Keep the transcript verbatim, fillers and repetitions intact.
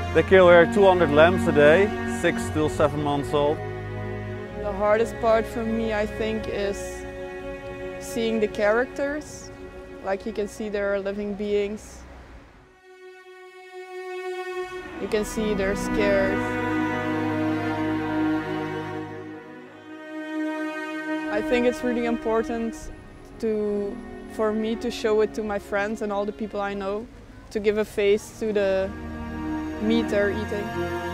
They kill here two hundred lambs a day, six till seven months old. The hardest part for me, I think, is seeing the characters. Like you can see they're living beings. You can see they're scared. I think it's really important to, for me to show it to my friends and all the people I know, to give a face to the meat they're eating.